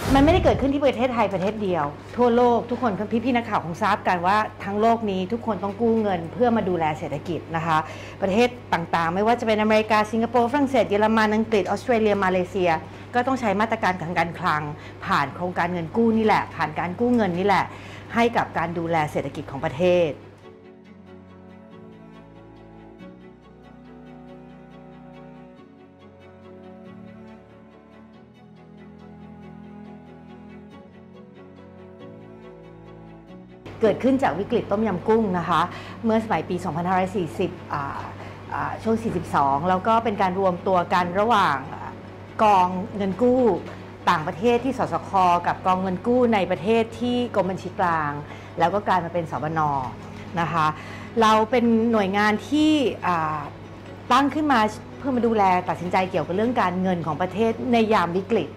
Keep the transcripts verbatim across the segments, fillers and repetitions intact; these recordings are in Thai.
มันไม่ได้เกิดขึ้นที่ประเทศไทยประเทศเดียวทั่วโลกทุกคนพี่พี่นักข่าวคงทราบกันว่าทั้งโลกนี้ทุกคนต้องกู้เงินเพื่อมาดูแลเศรษฐกิจนะคะประเทศต่างๆไม่ว่าจะเป็นอเมริกาสิงคโปร์ฝรั่งเศสเยอรมันอังกฤษออสเตรเลียมาเลเซียก็ต้องใช้มาตรการทางการคลังผ่านโครงการเงินกู้นี่แหละผ่านการกู้เงินนี่แหละให้กับการดูแลเศรษฐกิจของประเทศเกิดขึ้นจากวิกฤตต้มยำกุ้งนะคะเมื่อสมัยปี สองพันห้าร้อยสี่สิบ อ่าอ่าช่วง สี่สิบสอง แล้วก็เป็นการรวมตัวกันระหว่างกองเงินกู้ต่างประเทศที่สสค.กับกองเงินกู้ในประเทศที่กรมบัญชีกลางแล้วก็กลายมาเป็นสบน.นะคะเราเป็นหน่วยงานที่ตั้งขึ้นมาเพื่อมาดูแลตัดสินใจเกี่ยวกับเรื่องการเงินของประเทศในยามวิกฤต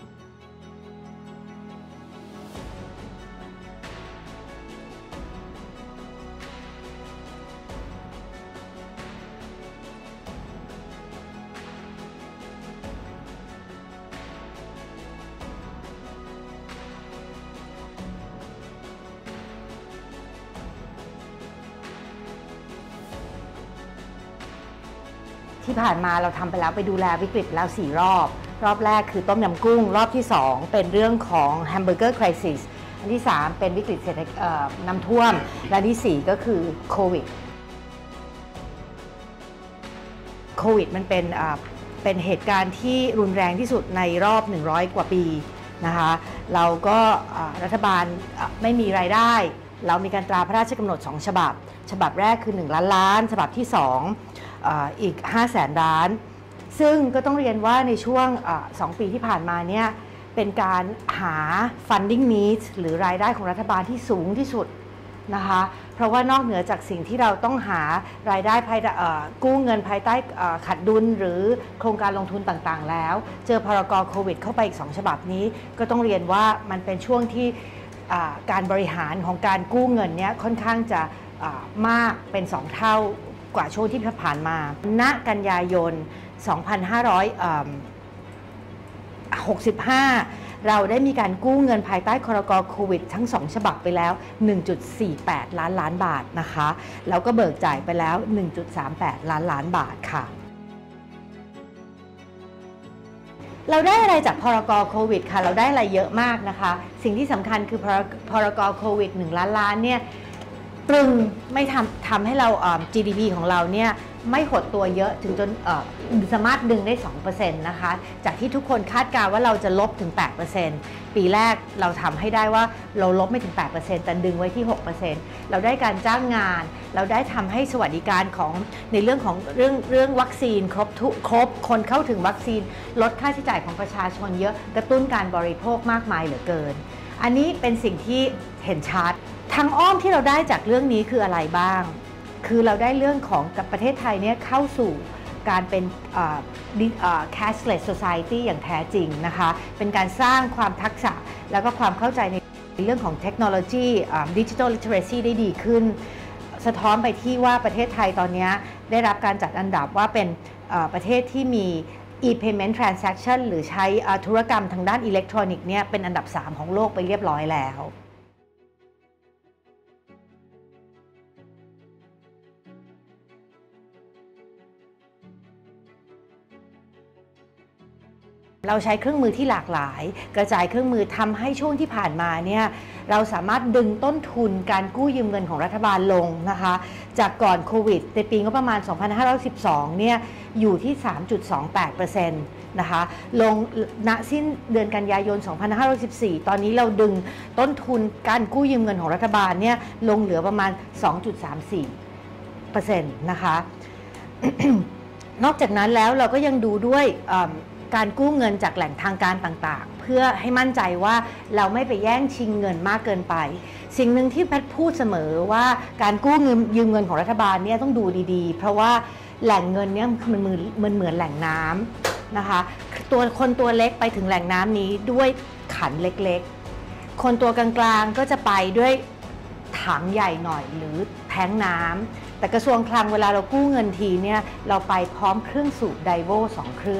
ที่ผ่านมาเราทำไปแล้วไปดูแลวิกฤตแล้วสี่รอบรอบแรกคือต้มยำกุ้งรอบที่สองเป็นเรื่องของแฮมเบอร์เกอร์ไครซิสอันที่สามเป็นวิกฤตเศรษฐกิจน้ำท่วมและที่สี่ก็คือโควิดโควิดมันเป็นเป็นเหตุการณ์ที่รุนแรงที่สุดในรอบหนึ่งร้อยกว่าปีนะคะเราก็รัฐบาลไม่มีรายได้เรามีการตราพระราชกำหนดสองฉบับฉบับแรกคือหนึ่งล้านล้านฉบับที่สองอีกห้าแสนล้านซึ่งก็ต้องเรียนว่าในช่วงสองปีที่ผ่านมาเนี่ยเป็นการหา funding needs หรือรายได้ของรัฐบาลที่สูงที่สุดนะคะเพราะว่านอกเหนือจากสิ่งที่เราต้องหารายได้ภายกู้เงินภายใต้ขาดดุลหรือโครงการลงทุนต่างๆแล้วเจอพรกโควิดเข้าไปอีกสองฉบับนี้ก็ต้องเรียนว่ามันเป็นช่วงที่การบริหารของการกู้เงินเนี่ยค่อนข้างจะมากเป็นสองเท่ากว่าช่วงที่ผ่านมาณกันยายน สองพันห้าร้อยหกสิบห้า เราได้มีการกู้เงินภายใต้พรกโควิดทั้งสองฉบับไปแล้ว หนึ่งจุดสี่แปด ล้านล้านบาทนะคะแล้วก็เบิกจ่ายไปแล้ว หนึ่งจุดสามแปด ล้านล้านบาทค่ะเราได้อะไรจากพรกโควิดค่ะเราได้อะไรเยอะมากนะคะสิ่งที่สำคัญคือพรกโควิดหนึ่งล้านล้านเนี่ยตรึงไม่ทำทำให้เรา จี ดี พี ของเราเนี่ยไม่หดตัวเยอะถึงจนสามารถดึงได้ สองเปอร์เซ็นต์ นะคะจากที่ทุกคนคาดการณ์ว่าเราจะลบถึง แปดเปอร์เซ็นต์ ปีแรกเราทำให้ได้ว่าเราลบไม่ถึง แปดเปอร์เซ็นต์ แต่ดึงไว้ที่ หกเปอร์เซ็นต์ เราได้การจ้างงานเราได้ทำให้สวัสดิการของในเรื่องของเรื่องเรื่องวัคซีนครบทุกครบคนเข้าถึงวัคซีนลดค่าใช้จ่ายของประชาชนเยอะกระตุ้นการบริโภคมากมายเหลือเกินอันนี้เป็นสิ่งที่เห็นชัดทางอ้อมที่เราได้จากเรื่องนี้คืออะไรบ้างคือเราได้เรื่องของกับประเทศไทยเนี่ยเข้าสู่การเป็น cashless society อย่างแท้จริงนะคะเป็นการสร้างความทักษะแล้วก็ความเข้าใจในเรื่องของเทคโนโลยี digital literacy ได้ดีขึ้นสะท้อนไปที่ว่าประเทศไทยตอนนี้ได้รับการจัดอันดับว่าเป็นประเทศที่มี e-payment transaction หรือใช้ธุรกรรมทางด้านอิเล็กทรอนิกส์เนี่ยเป็นอันดับสามของโลกไปเรียบร้อยแล้วเราใช้เครื่องมือที่หลากหลายกระจายเครื่องมือทำให้ช่วงที่ผ่านมาเนี่ยเราสามารถดึงต้นทุนการกู้ยืมเงินของรัฐบาลลงนะคะจากก่อนโควิดในปีงบประมาณ สองพันห้าร้อยสิบสอง เนี่ยอยู่ที่ สามจุดสองแปดเปอร์เซ็นต์ นะคะลงณสิ้นเดือนกันยายน สองพันห้าร้อยสิบสี่ ตอนนี้เราดึงต้นทุนการกู้ยืมเงินของรัฐบาลเนี่ยลงเหลือประมาณ สองจุดสามสี่เปอร์เซ็นต์ นะคะ นอกจากนั้นแล้วเราก็ยังดูด้วยการกู้เงินจากแหล่งทางการต่างๆเพื่อให้มั่นใจว่าเราไม่ไปแย่งชิงเงินมากเกินไปสิ่งหนึ่งที่แพทย์พูดเสมอว่าการกู้เงินยืมเงินของรัฐบาลเนี่ยต้องดูดีๆเพราะว่าแหล่งเงินเนี่ยมันเหมือนมันเหมือนแหล่งน้ำนะคะตัวคนตัวเล็กไปถึงแหล่งน้ำนี้ด้วยขันเล็กๆคนตัวกลางๆก็จะไปด้วยถังใหญ่หน่อยหรือแท้งน้ำแต่กระทรวงคลังเวลาเรากู้เงินทีเนี่ยเราไปพร้อมเครื่องสูบไดโวสองเครื่อง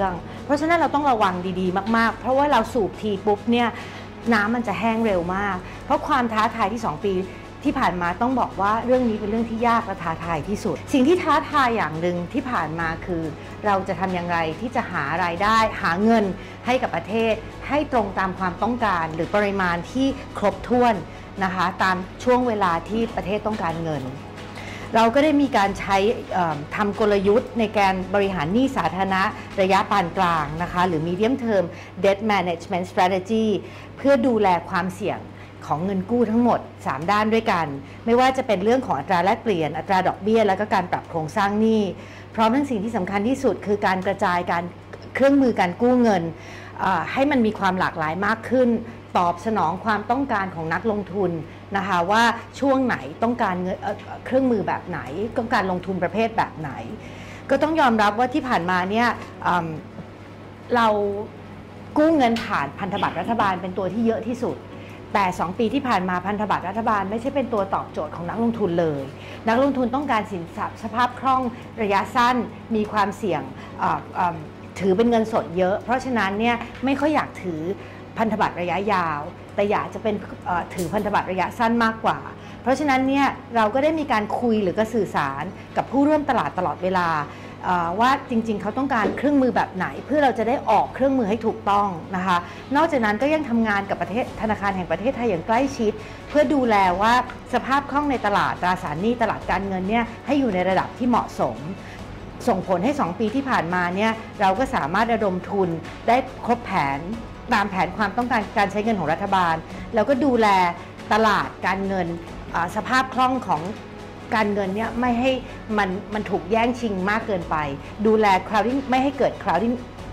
เพราะฉะนั้นเราต้องระวังดีๆมากๆเพราะว่าเราสูบทีปุ๊บเนี่ยน้ำมันจะแห้งเร็วมากเพราะความท้าทายที่สองปีที่ผ่านมาต้องบอกว่าเรื่องนี้เป็นเรื่องที่ยากและท้าทายที่สุดสิ่งที่ท้าทายอย่างหนึ่งที่ผ่านมาคือเราจะทำอย่างไรที่จะหารายได้หาเงินให้กับประเทศให้ตรงตามความต้องการหรือปริมาณที่ครบถ้วนนะคะตามช่วงเวลาที่ประเทศต้องการเงินเราก็ได้มีการใช้ทำกลยุทธ์ในการบริหารหนี้สาธารณะระยะปานกลางนะคะหรือ medium term debt management strategy เพื่อดูแลความเสี่ยงของเงินกู้ทั้งหมดสามด้านด้วยกันไม่ว่าจะเป็นเรื่องของอัตราแลกเปลี่ยนอัตราดอกเบี้ยและก็การปรับโครงสร้างหนี้พร้อมทั้งสิ่งที่สำคัญที่สุดคือการกระจายการเครื่องมือการกู้เงินให้มันมีความหลากหลายมากขึ้นตอบสนองความต้องการของนักลงทุนนะคะว่าช่วงไหนต้องการเงินเครื่องมือแบบไหนต้องการลงทุนประเภทแบบไหนก็ต้องยอมรับว่าที่ผ่านมาเนี่ยเรากู้เงินผ่านพันธบัตรรัฐบาลเป็นตัวที่เยอะที่สุดแต่สองปีที่ผ่านมาพันธบัตรรัฐบาลไม่ใช่เป็นตัวตอบโจทย์ของนักลงทุนเลยนักลงทุนต้องการสินทรัพย์สภาพคล่องระยะสั้นมีความเสี่ยงถือเป็นเงินสดเยอะเพราะฉะนั้นเนี่ยไม่ค่อยอยากถือพันธบัตรระยะยาวแต่อยากจะเป็นถือพันธบัตรระยะสั้นมากกว่าเพราะฉะนั้นเนี่ยเราก็ได้มีการคุยหรือก็สื่อสารกับผู้ร่วมตลาดตลอดเวลาว่าจริงๆเขาต้องการเครื่องมือแบบไหนเพื่อเราจะได้ออกเครื่องมือให้ถูกต้องนะคะนอกจากนั้นก็ยังทำงานกับประเทศธนาคารแห่งประเทศไทยอย่างใกล้ชิดเพื่อดูแลว่าสภาพคล่องในตลาดตราสารหนี้ตลาดการเงินเนี่ยให้อยู่ในระดับที่เหมาะสมส่งผลให้สองปีที่ผ่านมาเนี่ยเราก็สามารถระดมทุนได้ครบแผนตามแผนความต้องการการใช้เงินของรัฐบาลแล้วก็ดูแลตลาดการเงินสภาพคล่องของการเงินเนี่ยไม่ให้มันมันถูกแย่งชิงมากเกินไปดูแล crowding ไม่ให้เกิด crowding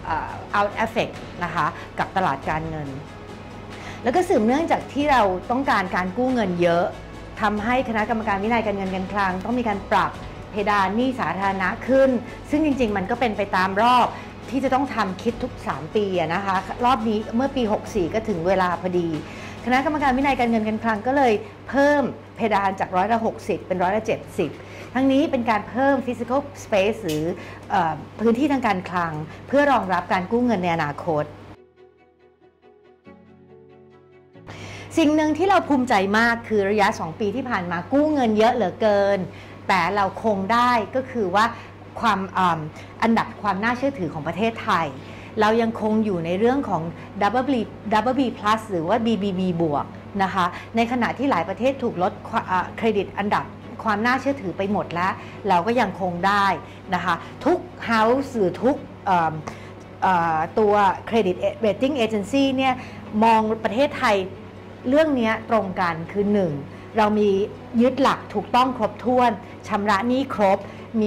out effect นะคะกับตลาดการเงินแล้วก็สืบเนื่องจากที่เราต้องการการกู้เงินเยอะทำให้คณะกรรมการวินัยการเงินการคลังต้องมีการปรับเพดานหนี้สาธารณะขึ้นซึ่งจริงๆมันก็เป็นไปตามรอบที่จะต้องทำคิดทุกสามปีนะคะรอบนี้เมื่อปีหกสี่ก็ถึงเวลาพอดีคณะกรรมการวินัยการเงินการคลังก็เลยเพิ่มเพดานจากร้อยละหกสิบเป็นร้อยละเจ็ดสิบทั้งนี้เป็นการเพิ่ม physical space หรือพื้นที่ทางการคลังเพื่อรองรับการกู้เงินในอนาคตสิ่งหนึ่งที่เราภูมิใจมากคือระยะสองปีที่ผ่านมากู้เงินเยอะเหลือเกินแต่เราคงได้ก็คือว่าความอันดับความน่าเชื่อถือของประเทศไทยเรายังคงอยู่ในเรื่องของ ดับเบิลยู ดับเบิลยู บี plus หรือว่า บี บี บี บวกนะคะในขณะที่หลายประเทศถูกลดเครดิตอันดับความน่าเชื่อถือไปหมดแล้วเราก็ยังคงได้นะคะทุก house หรือทุกตัว credit rating agency เนี่ยมองประเทศไทยเรื่องนี้ตรงกันคือหนึ่งเรามียึดหลักถูกต้องครบถ้วนชำระหนี้ครบมี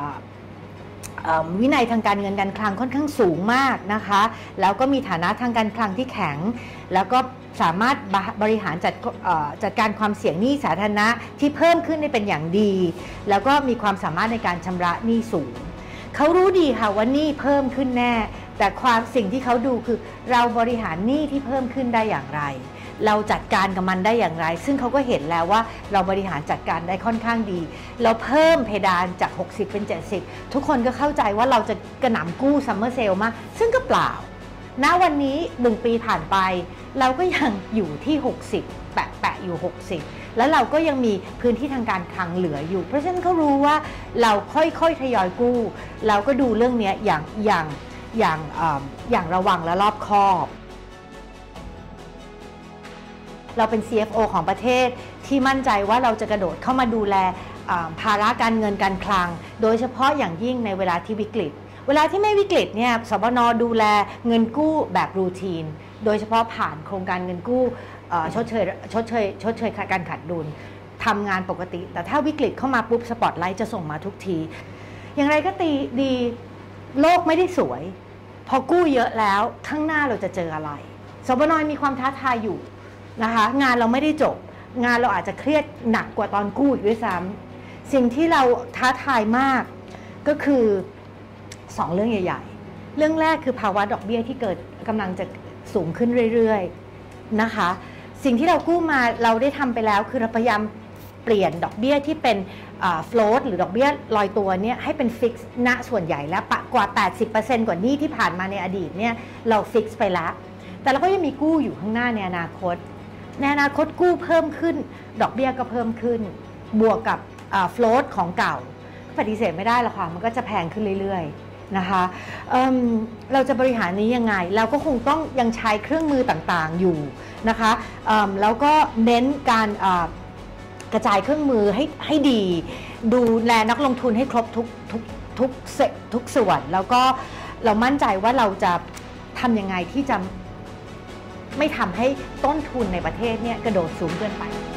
วินัยทางการเงินการคลังค่อนข้างสูงมากนะคะแล้วก็มีฐานะทางการคลังที่แข็งแล้วก็สามารถบริหารจัดจัดการความเสี่ยงหนี้สาธารณะที่เพิ่มขึ้นได้เป็นอย่างดีแล้วก็มีความสามารถในการชำระหนี้สูงเขารู้ดีค่ะว่าหนี้เพิ่มขึ้นแน่แต่ความสิ่งที่เขาดูคือเราบริหารหนี้ที่เพิ่มขึ้นได้อย่างไรเราจัดการกับมันได้อย่างไรซึ่งเขาก็เห็นแล้วว่าเราบริหารจัดการได้ค่อนข้างดีเราเพิ่มเพดานจากหกสิบเป็นเจ็ดสิบทุกคนก็เข้าใจว่าเราจะกระหน่ำกู้ซัมเมอร์เซลมากซึ่งก็เปล่าณวันนี้หนึ่งปีผ่านไปเราก็ยังอยู่ที่หกสิบแปะๆอยู่หกสิบแล้วเราก็ยังมีพื้นที่ทางการคลังเหลืออยู่เพราะฉะนั้นเขารู้ว่าเราค่อยๆทยอยกู้เราก็ดูเรื่องนี้อย่างอย่างอย่างอย่างระวังและรอบคอบเราเป็น ซี เอฟ โอ ของประเทศที่มั่นใจว่าเราจะกระโดดเข้ามาดูแลภาระการเงินการคลังโดยเฉพาะอย่างยิ่งในเวลาที่วิกฤตเวลาที่ไม่วิกฤตเนี่ยสบน.ดูแลเงินกู้แบบรูทีนโดยเฉพาะผ่านโครงการเงินกู้ชดเชยชดเชยชดเชยการขาดดุลทำงานปกติแต่ถ้าวิกฤตเข้ามาปุ๊บสปอตไลท์จะส่งมาทุกทีอย่างไรก็ตีดีโลกไม่ได้สวยพอกู้เยอะแล้วข้างหน้าเราจะเจออะไรสบน.มีความท้าทายอยู่นะคะงานเราไม่ได้จบงานเราอาจจะเครียดหนักกว่าตอนกู้อีกด้วยซ้ำสิ่งที่เราท้าทายมากก็คือสองเรื่องใหญ่ๆเรื่องแรกคือภาวะดอกเบี้ยที่เกิดกำลังจะสูงขึ้นเรื่อยๆนะคะสิ่งที่เรากู้มาเราได้ทำไปแล้วคือเราพยายามเปลี่ยนดอกเบี้ยที่เป็นโฟลตหรือดอกเบี้ยลอยตัวเนี่ยให้เป็นฟิกซ์ณส่วนใหญ่แล้วกว่า แปดสิบเปอร์เซ็นต์ กว่าหนี้ที่ผ่านมาในอดีตเนี่ยเราฟิกซ์ไปแล้วแต่เราก็ยังมีกู้อยู่ข้างหน้าในอนาคตในอนาคตกู้เพิ่มขึ้นดอกเบี้ยก็เพิ่มขึ้นบวกกับโฟลตของเก่าปฏิเสธไม่ได้หรอกค่ะมันก็จะแพงขึ้นเรื่อยๆนะคะ เ, เราจะบริหารนี้ยังไงเราก็คงต้องยังใช้เครื่องมือต่างๆอยู่นะคะแล้วก็เน้นการกระจายเครื่องมือให้ให้ดีดูแลนักลงทุนให้ครบทุกทุกทุกทุกส่วนแล้วก็เรามั่นใจว่าเราจะทำยังไงที่จะไม่ทำให้ต้นทุนในประเทศเนี่ยกระโดดสูงเกินไป